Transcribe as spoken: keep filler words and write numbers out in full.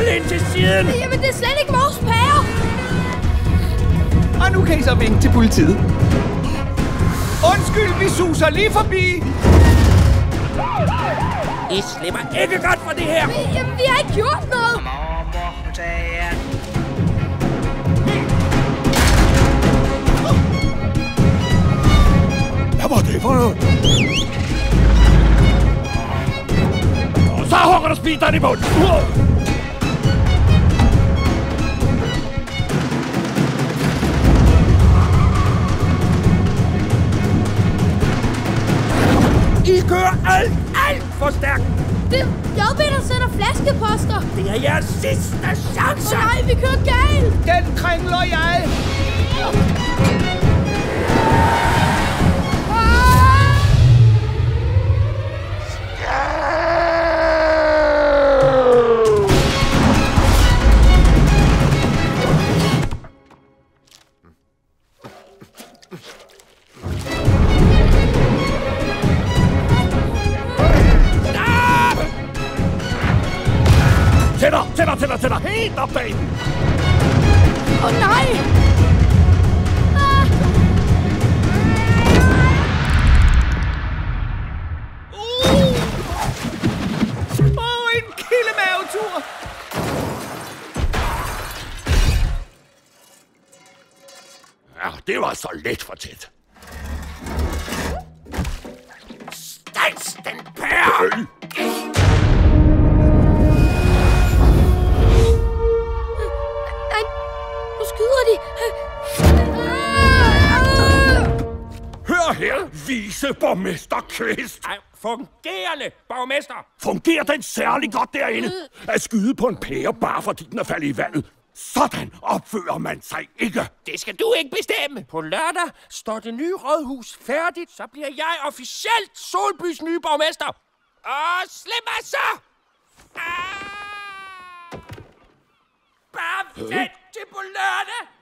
Smid ind til siden! Jamen, det er slet ikke vores pære! Og nu kan I så vinke til politiet. Undskyld, vi suser lige forbi. I slipper ikke godt for det her! Jamen, vi har ikke gjort noget! Hvad var det for noget? Så hugger du speederen i munden! I kører alt, alt for stærkt! Det er J B, der sætter flaskeposter! Det er jeres sidste chance! Åh nej, vi kører galt! Den kringler jeg. Tæt dig, tæt dig, tæt dig, tæt dig, helt op bag den! Åh oh, nej! Ah. Åh, oh, en kildemavetur. Ja, det var så let for tæt. Stans den pære! Hør her, viceborgmester Kvist. Ej, fungerende borgmester. Fungerer den særlig godt derinde? At skyde på en pære bare fordi den er faldet i vandet. Sådan opfører man sig ikke. Det skal du ikke bestemme. På lørdag står det nye rådhus færdigt. Så bliver jeg officielt Solbys nye borgmester. Og slip mig så! Ah! Bare vent til på lørdag.